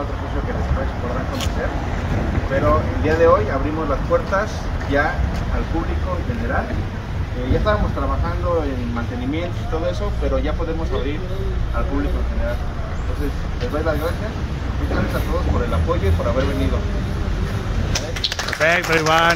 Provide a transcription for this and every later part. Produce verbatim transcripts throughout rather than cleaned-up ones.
otro socio que después podrán conocer. Pero el día de hoy abrimos las puertas ya al público en general. Eh, ya estábamos trabajando en mantenimiento y todo eso, pero ya podemos abrir al público en general. Entonces, les doy las gracias. Muchas gracias a todos por el apoyo y por haber venido. Perfecto, Iván.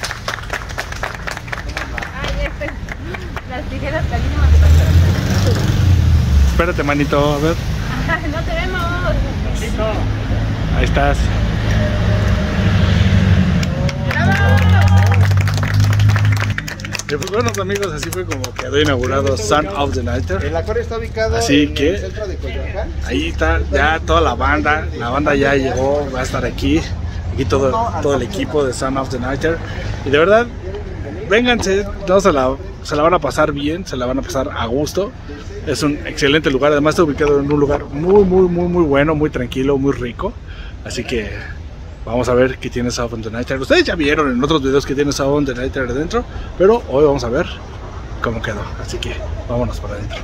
Ay, este, las tijeras carísimas de pasar. Espérate, manito, a ver. No te vemos. Ahí estás. Y pues bueno, amigos, así fue como quedó inaugurado Son of the Nighter. El acuario está ubicado Así en que el centro de Coyoacán. ahí está ya toda la banda. La banda ya llegó, va a estar aquí. Aquí todo, todo el equipo de Son of the Nighter. Y de verdad, vénganse, no se la, se la van a pasar bien, se la van a pasar a gusto. Es un excelente lugar, además está ubicado en un lugar muy, muy, muy, muy bueno, muy tranquilo, muy rico. Así que vamos a ver qué tiene Son of the Nighter. Ustedes ya vieron en otros videos que tiene Son of the Nighter adentro, pero hoy vamos a ver cómo quedó. Así que vámonos para adentro.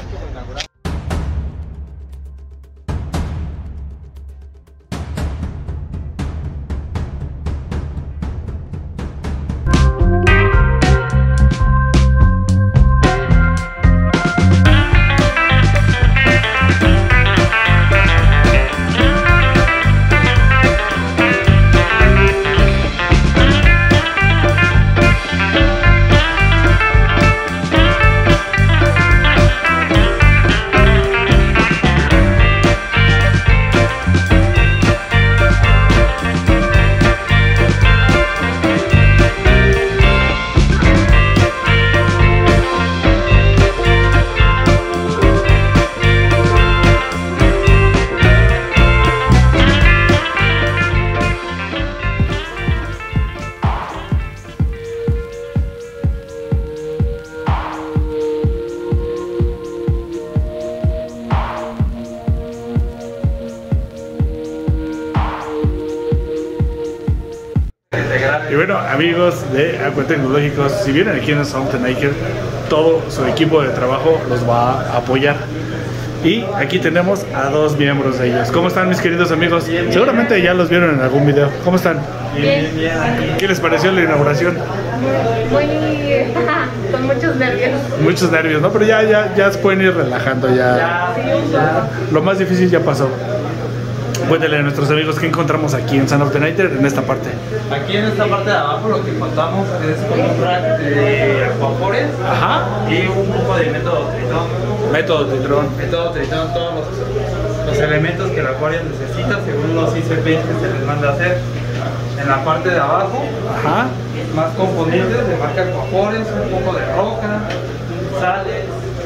Y bueno, amigos de Aqua Tecnológicos, si vienen aquí en Son of the Nighter, todo su equipo de trabajo los va a apoyar. Y aquí tenemos a dos miembros de ellos. ¿Cómo están, mis queridos amigos? Bien, Seguramente bien. Ya los vieron en algún video. ¿Cómo están? Bien, bien. ¿Qué les pareció la inauguración? Muy, con muchos nervios. Muchos nervios, ¿no? Pero ya, ya, ya se pueden ir relajando ya. Ya, ya. Lo más difícil ya pasó. Cuéntale a nuestros amigos qué encontramos aquí en Son of the Nighter en esta parte. Aquí en esta parte de abajo lo que encontramos es como un rack de acuafores. Ajá. Y un grupo de método tritón. Método tritón. Método tritón, todos los, los elementos que el acuario necesita según los I C P que se les manda a hacer. En la parte de abajo, Ajá. más componentes de marca acuafores, un poco de roca, sales.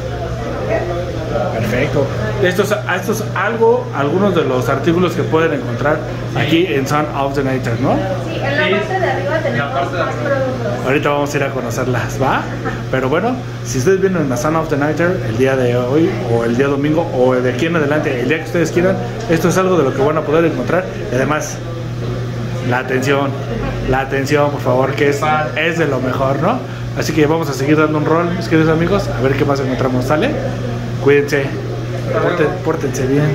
Perfecto. Estos, estos algo, algunos de los artículos que pueden encontrar aquí en Son of the Nighter, ¿no? Sí, en la Sí. parte de arriba tenemos parte de más arriba. productos. Ahorita vamos a ir a conocerlas, ¿va? Pero bueno, si ustedes vienen a Son of the Nighter el día de hoy o el día domingo o de aquí en adelante, el día que ustedes quieran, esto es algo de lo que van a poder encontrar. Y además, la atención, la atención, por favor, que es, es de lo mejor, ¿no? Así que vamos a seguir dando un rol, mis queridos amigos, a ver qué más encontramos, ¿sale? Cuídense, Pórten, pórtense bien.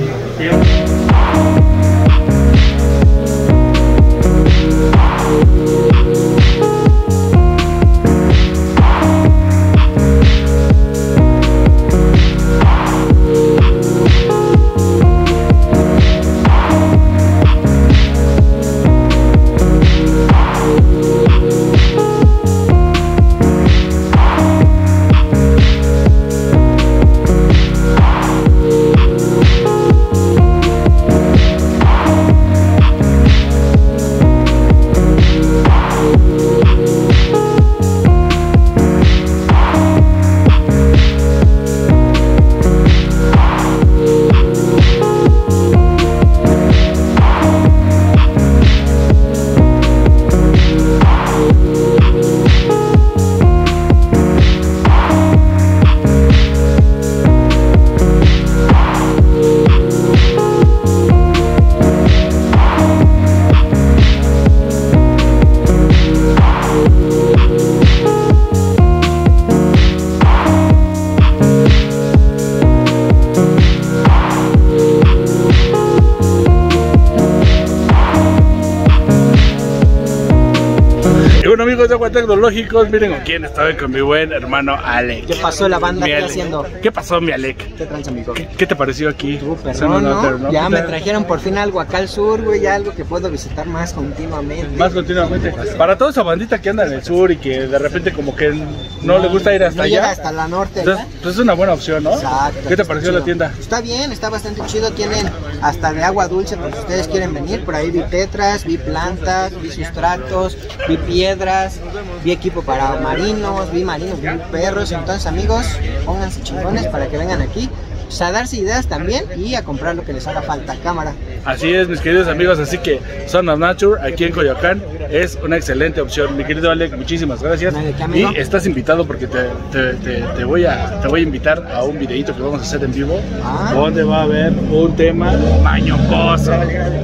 bueno, amigos de Agua Tecnológicos, miren con quién estoy, con mi buen hermano Alec. ¿Qué pasó la banda? Mi ¿Qué Alec. haciendo? ¿Qué pasó, mi Alec? ¿Qué trans, amigo? ¿Qué, qué te pareció aquí? Súper, Son ¿no? un hotel, ¿no? ¿no? Ya ¿Qué me tal? trajeron por fin algo acá al sur, güey, ya algo que puedo visitar más continuamente. Más continuamente. Para toda esa bandita que anda en el sur y que de repente como que no, le gusta ir hasta no allá. llega hasta la norte, Entonces, ¿verdad? pues es una buena opción, ¿no? Exacto. ¿Qué te está pareció chido. la tienda? Está bien, está bastante chido. Tienen hasta de agua dulce, por si ustedes quieren venir. Por ahí vi tetras, vi plantas, vi sustratos, vi piedras, vi equipo para marinos, vi marinos, vi perros. Entonces, amigos, pónganse chingones para que vengan aquí, pues, a darse ideas también y a comprar lo que les haga falta. Cámara. Así es, mis queridos amigos, así que Son of Nature aquí en Coyoacán es una excelente opción. Mi querido Alec, muchísimas gracias. No hay de qué, Y amigo. estás invitado porque te, te, te, te voy a, te voy a invitar a un videito que vamos a hacer en vivo, Ah. donde va a haber un tema mañocoso.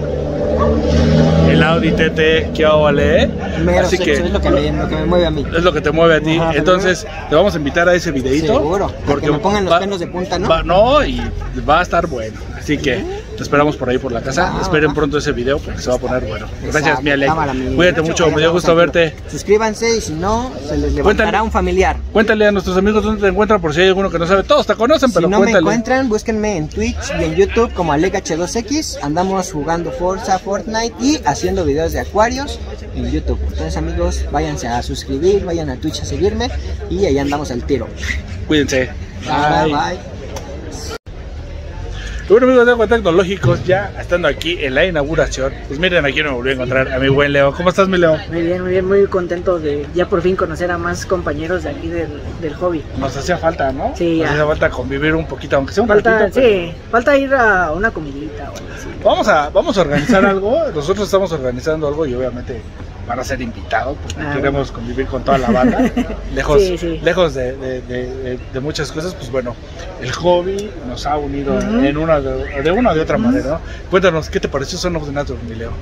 El Audi T T, ¿qué vale? ¿Eh? Mero Así sexo, que es lo que, me, lo que me mueve a mí. es lo que te mueve a ti. Ajá, Entonces, te vamos a invitar a ese videito. Seguro, a que me pongan los pelos de punta, ¿no? va- no, y va a estar bueno. Así que te esperamos por ahí por la casa. Ah, Esperen ah. pronto ese video porque se va a poner bueno. Gracias, Exacto, mi Alec. cámara, mi- Cuídate mucho, me dio gusto Vamos, verte. Suscríbanse y si no, se les levantará Cuéntale. un familiar. Cuéntale a nuestros amigos dónde te encuentran por si hay alguno que no sabe. Todos te conocen, Si pero no me cuéntale. encuentran, búsquenme en Twitch y en YouTube como Alec H dos X. Andamos jugando Forza, Fortnite y haciendo videos de acuarios en YouTube. Entonces, amigos, váyanse a suscribir, vayan a Twitch a seguirme y ahí andamos al tiro. Cuídense. Bye, Bye. bye. Y bueno, amigos de Agua Tecnológicos, ya estando aquí en la inauguración, pues miren, aquí me volví a encontrar a mi buen Leo. ¿Cómo estás, mi Leo? Muy bien, muy bien, muy contento de ya por fin conocer a más compañeros de aquí del, del hobby. Nos hacía falta, ¿no? Sí, Nos ya. hacía falta convivir un poquito, aunque sea un Falta, ratito. pero- sí, falta ir a una comidita o algo así. Vamos a, vamos a organizar algo. Nosotros estamos organizando algo y obviamente van a ser invitados porque Ah, queremos convivir con toda la banda. Lejos, Sí, sí. lejos de, de- de- de- de muchas cosas, pues bueno, el hobby nos ha unido Ujú. en una de, de una o de otra manera, ¿no? Cuéntanos, ¿qué te pareció Son of the Nature, mi Leo?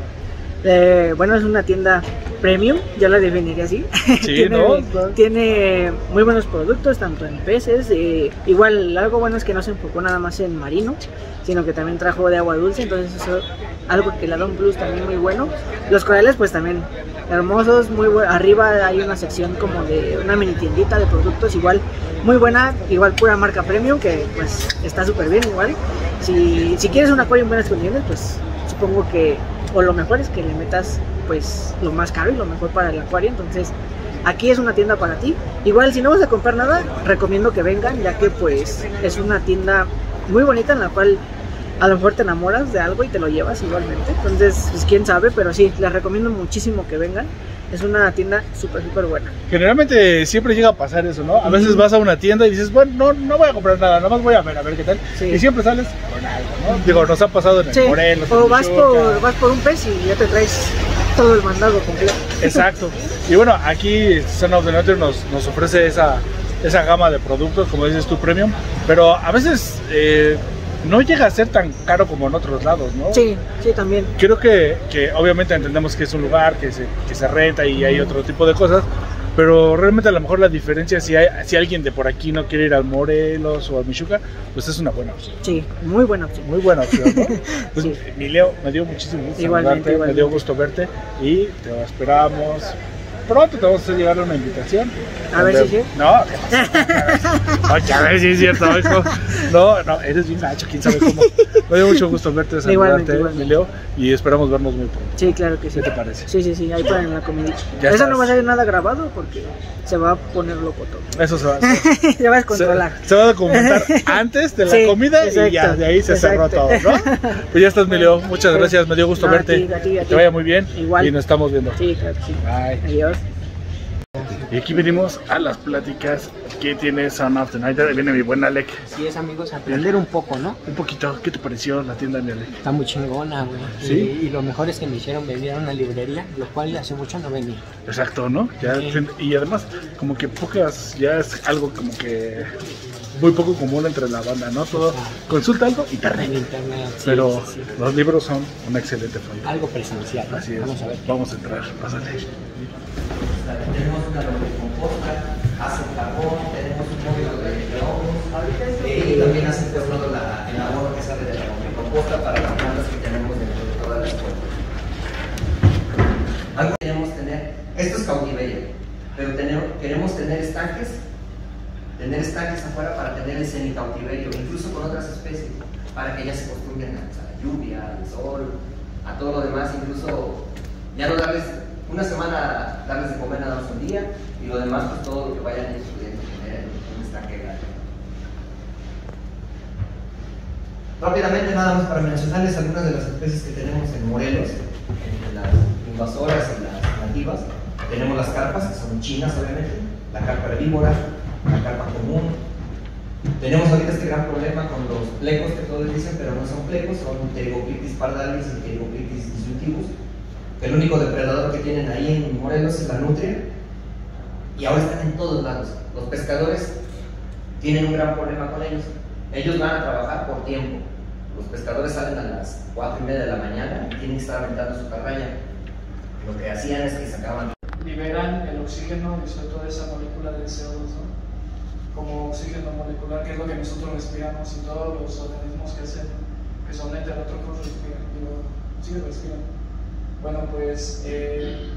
Eh, bueno, es una tienda premium, yo la definiría así. Sí, tiene, ¿no? tiene muy buenos productos, tanto en peces. eh, igual, algo bueno es que no se enfocó nada más en marino, sino que también trajo de agua dulce, entonces eso algo que le da un plus también muy bueno. Los corales, pues también hermosos, muy bu- arriba hay una sección como de una mini tiendita de productos, igual muy buena, igual pura marca premium, que pues está súper bien igual. Si, si quieres un acuario en buenas condiciones, pues supongo que, o lo mejor es que le metas pues lo más caro y lo mejor para el acuario, entonces aquí es una tienda para ti. Igual si no vas a comprar nada, recomiendo que vengan, ya que pues es una tienda muy bonita en la cual a lo mejor te enamoras de algo y te lo llevas igualmente, entonces pues quién sabe, pero sí, les recomiendo muchísimo que vengan. Es una tienda súper súper buena. Generalmente siempre llega a pasar eso, ¿no? A veces vas a una tienda y dices, bueno, no, no voy a comprar nada, nada más voy a ver, a ver qué tal. Sí. Y siempre sales con algo, ¿no? Digo, nos ha pasado en el Sí, Morelos, en o vas Michoacán. por, vas por un pez y ya te traes todo el mandado completo. Exacto. Y bueno, aquí Son of the Nature nos, nos ofrece esa, esa gama de productos, como dices tú, premium, pero a veces eh, no llega a ser tan caro como en otros lados, ¿no? Sí, sí, también. Creo que, que obviamente entendemos que es un lugar que se, que se renta y hay otro tipo de cosas, pero realmente a lo mejor la diferencia, si, hay, si alguien de por aquí no quiere ir al Morelos o al Michoacán, pues es una buena opción. Sí, muy buena opción. Muy buena opción, ¿no? Pues, Sí. mi Leo, me dio muchísimo gusto Igualmente, saludarte, me igualmente. dio gusto verte y te esperamos. Pronto te vamos a hacer llegar una invitación. A ver Donde- si sí. No, ¿qué pasa? No, a ver si es cierto, hijo. No, no, eres bien gacho, quién sabe cómo. Me dio mucho gusto verte, saludarte, Igualmente, mi igualmente. Leo, y esperamos vernos muy pronto. Sí, claro que sí. ¿Qué te parece? Sí, sí, sí, ahí ponen la comidita. Ya Eso estás. no va a ser nada grabado porque se va a poner loco todo. Eso se va, se, Se va a descontrolar. se- se va a documentar antes de la Sí, comida y ya, exacto, de ahí se cerró todo, exacto. ¿no? Pues ya estás, mi Leo, muchas Sí. gracias, me dio gusto No, a verte. ti, a ti, a Que ti. te vaya muy bien Igual. y nos estamos viendo. Sí, claro que sí. Bye. Adiós. Y aquí venimos a las pláticas que tiene Son of the Night. Ahí viene mi buen Alec. Así es, amigos, aprender un poco, ¿no? Un poquito, ¿qué te pareció la tienda, mi Alec? Está muy chingona, güey. ¿Sí? Y, y lo mejor es que me hicieron venir a una librería, lo cual hace mucho no venía. Exacto, ¿no? Ya, Sí. y además, como que pocas, ya es algo como que muy poco común entre la banda, ¿no? Todo, consulta algo y En internet. internet, sí, Pero sí, sí. los libros son una excelente fuente. Algo presencial, ¿no? Así es. Vamos a ver. Vamos a entrar, pásale. Tenemos una lombricomposta, hace carbón, tenemos un módulo de microondas eh, y también hace por un lado la, el abono que sale de la lombricomposta para las plantas que tenemos dentro de toda la escuela. Algo que queremos tener es Esto es cautiverio, pero tenemos, queremos tener estanques, tener estanques afuera para tener el semi-cautiverio, incluso con otras especies, para que ellas se acostumbren a la lluvia, al sol, a todo lo demás, incluso ya no darles, una semana darles de comer nada más un día, y lo demás pues todo lo que vayan ellos pudiendo tener en un estanque grande. Rápidamente nada más para mencionarles algunas de las especies que tenemos en Morelos, entre las invasoras y las nativas. Tenemos las carpas, que son chinas obviamente, la carpa herbívora, la carpa común. Tenemos ahorita este gran problema con los plecos que todos dicen, pero no son plecos, son Pterygoclitis pardalis y Pterygoclitis disyuntivus, que el único depredador que tienen ahí en Morelos es la nutria, y ahora están en todos lados. Los pescadores tienen un gran problema con ellos. Ellos van a trabajar por tiempo. Los pescadores salen a las cuatro y media de la mañana y tienen que estar aventando su carraya. Lo que hacían es que sacaban. Liberan el oxígeno y sobre todo esa molécula de C O dos, ¿no? Como oxígeno molecular, que es lo que nosotros respiramos, y todos los organismos que, hacen, que son heterótrofos respiran. Digo, sí, respiran. Bueno, pues eh,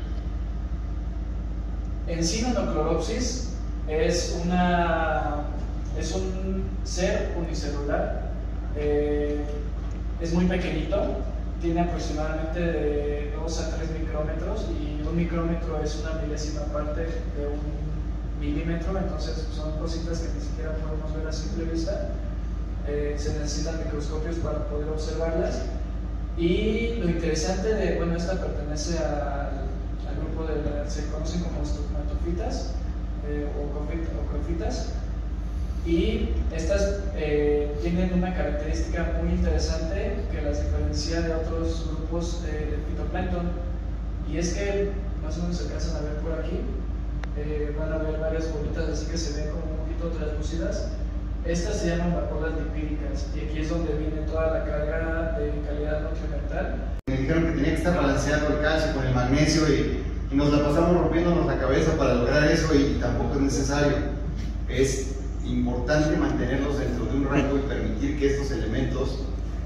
Enchinonocloropsis es una es un ser unicelular, eh, es muy pequeñito, tiene aproximadamente de dos a tres micrómetros, y un micrómetro es una milésima parte de un milímetro, entonces son cositas que ni siquiera podemos ver a simple vista. Eh, se necesitan microscopios para poder observarlas. Y lo interesante de, bueno, esta pertenece al, al grupo de, la, se conocen como estomatofitas eh, o, o cofitas, y estas eh, tienen una característica muy interesante que las diferencia de otros grupos de, de fitoplancton, y es que, más o menos se alcanzan a ver por aquí, eh, van a ver varias bolitas así que se ven como un poquito translúcidas. Estas se llaman vacuolas lipídicas, y aquí es donde viene toda la carga de calidad nutrimental. Me dijeron que tenía que estar balanceado el calcio con el magnesio, y, y nos la pasamos rompiéndonos la cabeza para lograr eso, y, y tampoco es necesario. Es importante mantenerlos dentro de un rango y permitir que estos elementos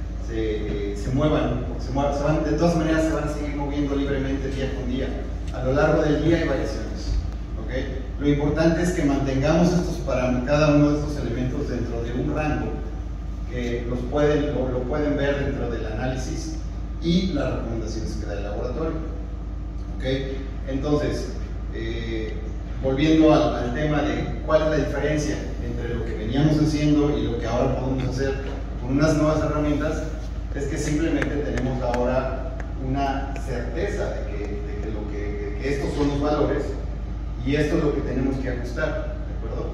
se, se muevan, se muevan se van, de todas maneras se van a seguir moviendo libremente día con día. A lo largo del día hay variaciones, ¿okay? Lo importante es que mantengamos estos para cada uno de estos elementos dentro de un rango que los pueden, lo, lo pueden ver dentro del análisis y las recomendaciones que da el laboratorio, ¿okay? Entonces, eh, volviendo al, al tema de cuál es la diferencia entre lo que veníamos haciendo y lo que ahora podemos hacer con unas nuevas herramientas, es que simplemente tenemos ahora una certeza de que, de que, lo que, de que estos son los valores y esto es lo que tenemos que ajustar, ¿de acuerdo?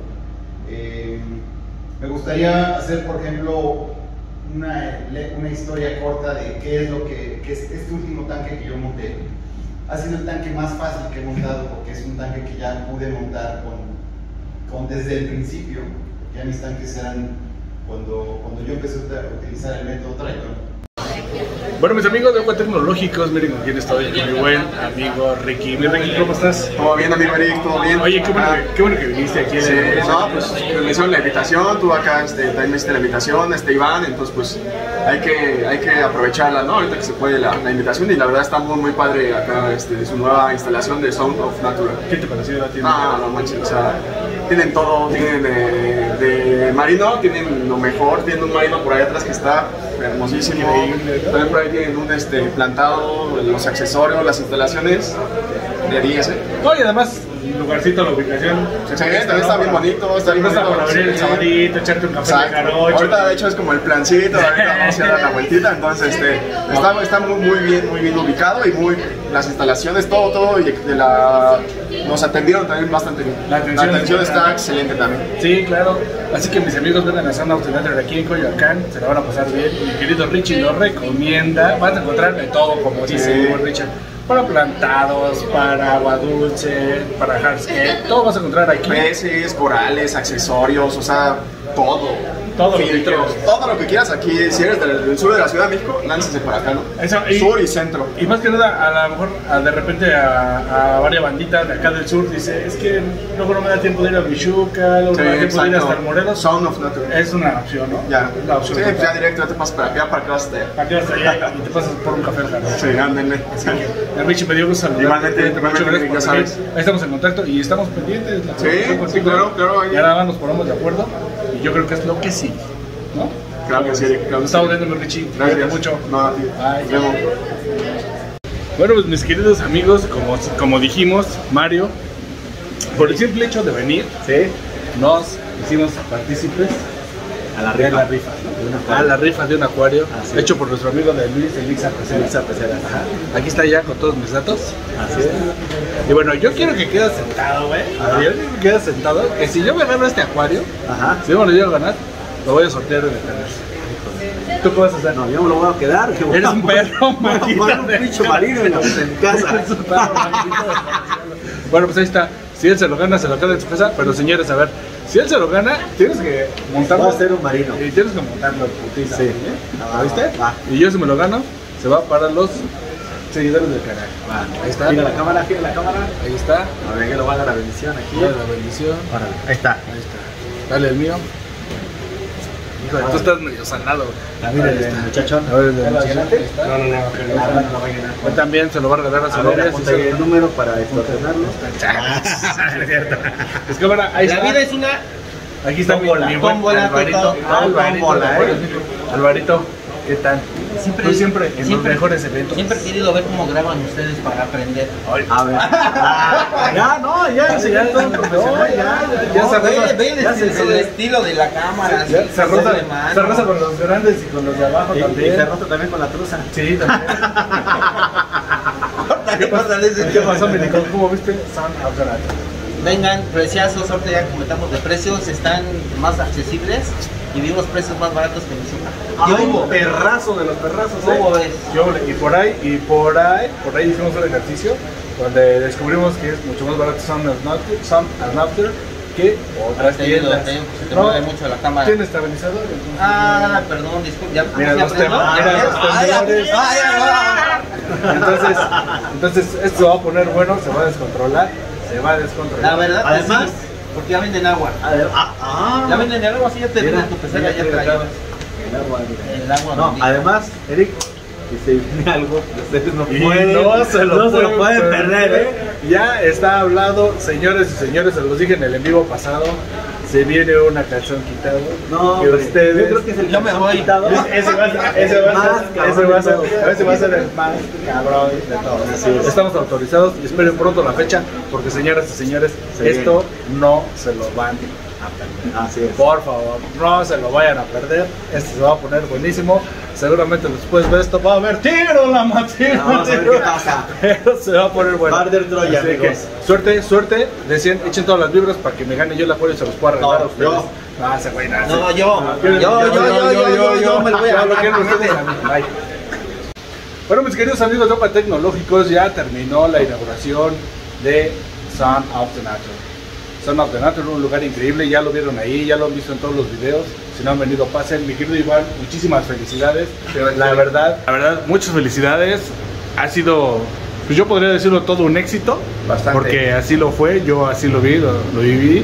Eh, me gustaría hacer, por ejemplo, una, una historia corta de qué es lo que, que es este último tanque que yo monté. Ha sido el tanque más fácil que he montado, porque es un tanque que ya pude montar con, con desde el principio, porque ya mis tanques eran cuando, cuando yo empecé a utilizar el método Triton. Bueno, mis amigos de Agua Tecnológicos, miren con quién estoy, con mi buen amigo Ricky. Mi Ricky, ¿cómo estás? Todo bien, amigo Eric, todo bien. Oye, qué bueno, que, qué bueno que viniste aquí. Sí, no, pues me hicieron la invitación, tú acá este, también me hiciste la invitación, este Iván, entonces pues hay que, hay que aprovecharla, ¿no? Ahorita que se puede la, la invitación, y la verdad está muy, muy padre acá este, su nueva instalación de Sound of Nature. ¿Qué te pareció? No, no manches, o sea, tienen todo, tienen de, de marino, tienen lo mejor, tienen un marino por ahí atrás que está hermosísimo, también por ahí tienen un este, plantado, los accesorios, las instalaciones de diez, ¿eh? No, y además, el lugarcito, la ubicación, sí, está, está, está bien bonito, está bien bonito. Para abrir el sabadito, echarte un café de jarocho. Ahorita de hecho es como el plancito, ahorita vamos a dar la vueltita, entonces este, está, está muy, muy bien, muy bien ubicado, y muy, las instalaciones, todo, todo, y de la, nos atendieron también bastante bien. La atención, la atención está grande. Excelente también. Sí, claro. Así que mis amigos, vengan a Sound of Nature aquí en Coyoacán, se la van a pasar bien. Mi querido Richie lo recomienda, van a encontrar de todo, como dice sí. Richard. Para plantados, para agua dulce, para hardscape, todo vas a encontrar aquí. Peces, corales, accesorios, o sea, todo. todo lo que filtros, quieras. todo lo que quieras aquí. Si eres del, del sur de la Ciudad de México, láncese para acá, ¿no? Eso, y, sur y centro. Y más que nada, a lo mejor a, de repente a, a varias banditas de acá del sur dice, es que luego no me da tiempo de ir a Michuca, luego Sí, no me da tiempo de ir exacto. hasta el Morelos. Sound of Nature. Es una opción, ¿no? Ya, Es la opción. sí, pues total. ya directo, ya te pasas para acá, para que vas a ¿Para qué vas allá y te pasas por un café al jardín? Sí, ándenle. Sí. El Richie me dio gusto saludar. Igualmente, Muchas igualmente, gracias por ya venir. sabes. Ahí estamos en contacto y estamos pendientes. La Sí, colaboración contigo. sí, claro, claro, ahí. Y ahora nos ponemos de acuerdo y yo creo que es lo que sí, ¿no? Claro que sí, Eric, claro que Estamos sí. viendo, Richie. Gracias Cuídate mucho. No, a ti. Bye. Nos vemos. Bueno, pues mis queridos amigos, como, como dijimos, Mario, por el simple hecho de venir, Sí. nos hicimos partícipes A la de rifa. la rifa, De un ¿no? acuario. A la rifa de un acuario, Así es. hecho por nuestro amigo de Luis, Elixa Pecera. Elixa Pecera. Ajá. Aquí está ya con todos mis datos. Así es. Y bueno, yo quiero que quedes sentado, güey. Ajá. Yo quiero que quedes sentado, que si yo me gano este acuario, Ajá. si yo me lo llego a ganar, lo voy a sortear en el canal. ¿Tú qué vas a hacer? No, yo me lo voy a quedar. que voy Eres a un poner- perro, voy a poner un pinche marino en, en casa. Eres un perro, maldito. Bueno, pues ahí está. Si él se lo gana, se lo queda en su casa. Pero señores, a ver, si él se lo gana, tienes que montarlo. Va a ser un marino. Y tienes que montarlo, putiza. Sí. ¿eh? Va, ¿Lo viste? va, va. Y yo si me lo gano, se va para los seguidores del canal. Va. Ahí está. Mira la cámara, gira la cámara. Ahí está. A ver, que lo va a dar la bendición aquí. Dale la bendición. Órale, ahí está. Ahí está. Dale el mío. Híjole, tú estás medio salado. Ah, mira el muchachón. A ver, el de ¿Ya lo Luciano. llenaste? Ahí está. No, no, no. Ah, bueno, lo va a llenar. Él también se lo va a regalar a su A ver, novia. apunta si ahí se- el número para extorsionarlo. Es cierto. Es que ahora, ahí La está. vida es una Aquí está mi, tómbola, mi buen tómbola, Alvarito. total. Alvarito, Tómbola, Alvarito, eh. Alvarito, ¿qué tal? Siempre, Tú siempre en los siempre- mejores eventos. Siempre he querido ver cómo graban ustedes para aprender. A ver. Ah, ya, no, ya, ya, ya, todo profesional, ya, ya, Ya No, se ve, roza- ve el, ya el- se- el estilo de la cámara. Ya así, se roza, de mano. se roza con los grandes y con los de abajo Y, y también. se rota también con la truza. Sí, también. Córtale, córtale ese. ¿Qué pasó, mi Nicole? ¿Cómo viste? Son of the Night. Vengan, preciazos, ahorita ya comentamos de precios, están más accesibles y vimos precios más baratos que nosotros. Ay, ¿Qué hubo? perrazo de los perrazos, ¿Cómo ¿eh? ves? ¿Qué hubo? Y por ahí, y por ahí, por ahí hicimos un ejercicio donde descubrimos que es mucho más barato Sound and After, Sound and After que otras Te ayudo, tiendas. te ayudo, se te No, mueve mucho la cámara. ¿Tiene estabilizador? Ah, perdón, disculpe. Ya, Mira ¿ya los aprendió? temas, mira Ah, los ah, ya, temblores. ah, ya, ah. Entonces, entonces esto se va a poner bueno, se va a descontrolar, se va a descontrolar. La verdad, Además- sí, porque ya venden agua. A ver, ah, ah. Ya venden el agua, sí, ya te Mira, digo, tu pecera mira, ya mira, trae. El agua, mira. El agua No, bendita. además, Eric, si se viene algo, ustedes no Y pueden, no se lo, no se pueden, lo pueden perder, ¿eh? Ya está hablado, señores y señores, se los dije en el en vivo pasado, se viene una canción quitado. No, que hombre, ustedes... yo creo que es el Yo me calzón voy. quitado. Ese va a ser, ese va a Más ser, cabrón ese va a ser, de todos. ese va a ser el más cabrón de todos. Así es. Estamos autorizados y esperen pronto la fecha, porque señoras y señores, Se esto no se lo van a perder. Así es. Por favor, no se lo vayan a perder. Esto se va a poner buenísimo. Seguramente después de esto va a haber tiro la matina. Vamos a ver qué pasa. Pero se va a poner bueno. Barder Troya, Así que, amigos. suerte, suerte. Decían, echen todas las vibras para que me gane yo el apoyo y se los pueda regalar No, a ustedes. yo. No, ese güey, no, No, ese- yo. no, Yo, yo, yo, yo, yo, yo me lo voy a Yo lo ganar. quiero ustedes a mí. Bye. Bueno, mis queridos amigos de Opa Tecnológicos, ya terminó la inauguración de Sound of the Nature. Sound of the Nature, un lugar increíble, ya lo vieron ahí, ya lo han visto en todos los videos. Si no han venido, pasen. Mi querido Iván, muchísimas felicidades. La verdad, la verdad, muchas felicidades. Ha sido, pues yo podría decirlo, todo un éxito. Bastante. Porque así lo fue, yo así lo vi, lo, lo viví.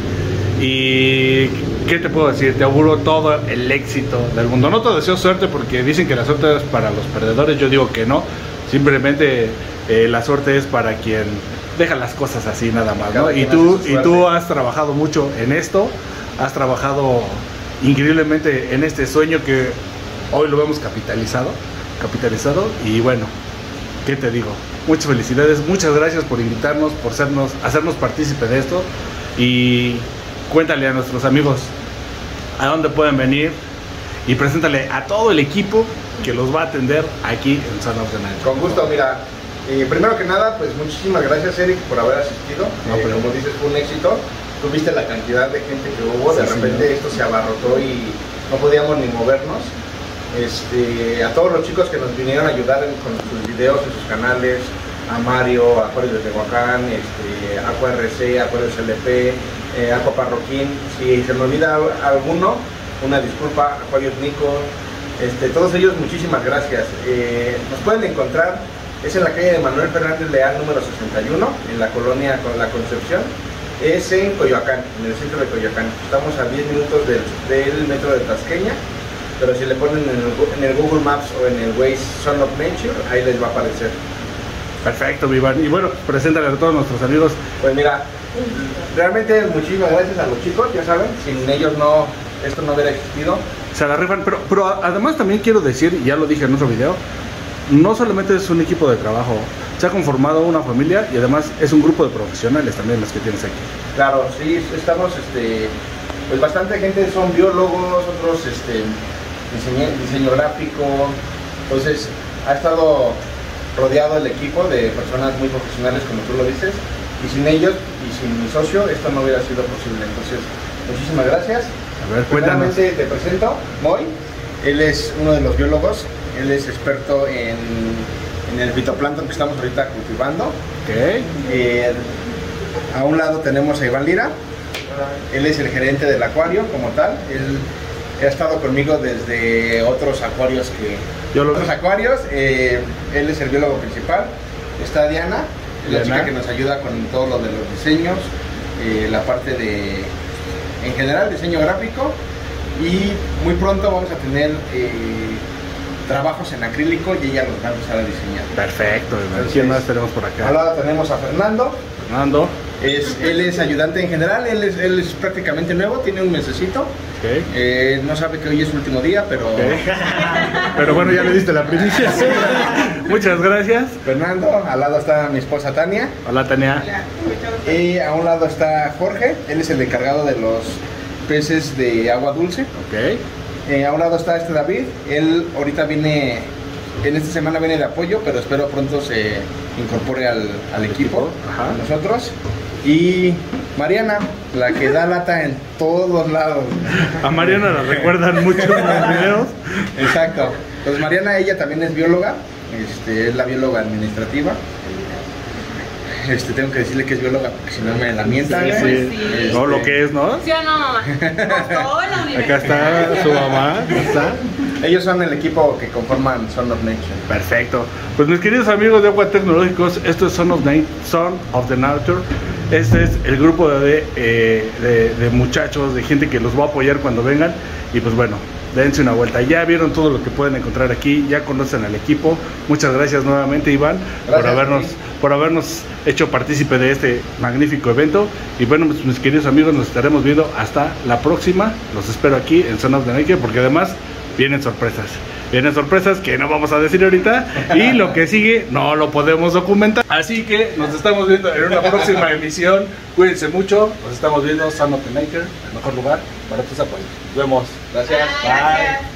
Y ¿qué te puedo decir? Te auguro todo el éxito del mundo. No te deseo suerte porque dicen que la suerte es para los perdedores. Yo digo que no. Simplemente eh, la suerte es para quien deja las cosas así nada más, ¿no? Cada Y quien tú, hace su y tú suerte. has trabajado mucho en esto. Has trabajado increíblemente en este sueño que hoy lo vemos capitalizado. Capitalizado. Y bueno, ¿qué te digo? Muchas felicidades, muchas gracias por invitarnos, por sernos, hacernos partícipe de esto. Y cuéntale a nuestros amigos a dónde pueden venir y preséntale a todo el equipo que los va a atender aquí en Sound of the Night. Con gusto, mira, eh, primero que nada, pues muchísimas gracias, Eric, por haber asistido. No, Eh, pero- como dices, fue un éxito. Tuviste la cantidad de gente que hubo, de Sí, repente esto se abarrotó y no podíamos ni movernos. Este, a todos los chicos que nos vinieron a ayudar en- con sus videos en sus canales, a Mario, a Acuarios de Tehuacán, este, Aqua R C, Acuarios L P, eh, Aqua Parroquín. Si se me olvida alguno, una disculpa, Acuarios Nico, este, todos ellos muchísimas gracias. Eh, nos pueden encontrar, es en la calle de Manuel Fernández Leal número sesenta y uno, en la colonia con la Concepción, es en Coyoacán, en el centro de Coyoacán. Estamos a diez minutos del, del metro de Tasqueña, pero si le ponen en el, en el Google Maps o en el Waze Son of Nature, ahí les va a aparecer. Perfecto, Iván. Y bueno, preséntale a todos nuestros amigos. Pues mira, realmente muchísimas gracias a los chicos, ya saben, sin ellos no, esto no hubiera existido. Se la rifan, pero, pero además también quiero decir, y ya lo dije en otro video, no solamente es un equipo de trabajo, se ha conformado una familia y además es un grupo de profesionales también los que tienes aquí. Claro, sí, estamos, este, pues bastante gente son biólogos, otros este, diseño, diseño gráfico, entonces ha estado rodeado el equipo de personas muy profesionales como tú lo dices, y sin ellos y sin mi socio esto no hubiera sido posible. Entonces, muchísimas gracias. A ver, cuéntanos. Primeramente te presento, Moy, él es uno de los biólogos, él es experto en, en el fitoplancton que estamos ahorita cultivando. Okay. Eh, a un lado tenemos a Iván Lira, él es el gerente del acuario como tal, él ha estado conmigo desde otros acuarios que... Yo lo... Otros acuarios, eh, él es el biólogo principal. Está Diana, la Diana. chica que nos ayuda con todo lo de los diseños, eh, la parte de, en general, diseño gráfico, y muy pronto vamos a tener eh, trabajos en acrílico y ella los va a empezar a diseñar. Perfecto, Iván. ¿Quién más tenemos por acá? Al lado tenemos a Fernando. Fernando. Es, él es ayudante en general, él es, él es prácticamente nuevo, tiene un mesecito. Okay. Eh, no sabe que hoy es su último día, pero... Okay. Pero bueno, ya le diste la primicia. Muchas gracias. Fernando, al lado está mi esposa Tania. Hola, Tania. Y a un lado está Jorge, él es el encargado de los peces de agua dulce. Okay. Eh, a un lado está este David, él ahorita viene, en esta semana viene de apoyo, pero espero pronto se incorpore al, al equipo, Ajá. con nosotros. Y Mariana, la que da lata en todos lados. A Mariana la recuerdan mucho en los videos. Exacto. Pues Mariana, ella también es bióloga, este, es la bióloga administrativa. Este, tengo que decirle que es bióloga porque si no me la mientan. Sí, sí. Este, No, lo que es, ¿no? ¿Sí o no, mamá? Hola, Acá está su mamá. Acá está. Ellos son el equipo que conforman Son of Nature. Perfecto. Pues mis queridos amigos de Agua Tecnológicos, esto es Son of, Na- Son of the Nature. Este es el grupo de, eh, de, de muchachos, de gente que los va a apoyar cuando vengan. Y pues bueno, dense una vuelta. Ya vieron todo lo que pueden encontrar aquí, ya conocen al equipo. Muchas gracias nuevamente, Iván, Gracias, por habernos, por habernos hecho partícipe de este magnífico evento. Y bueno, pues, mis queridos amigos, nos estaremos viendo hasta la próxima. Los espero aquí en Son of the Nature, porque además vienen sorpresas. Vienen sorpresas que no vamos a decir ahorita, y lo que sigue no lo podemos documentar. Así que nos estamos viendo en una próxima emisión. Cuídense mucho, nos estamos viendo Son of the Nature, el mejor lugar para tus apoyos. Nos vemos. Gracias. Bye.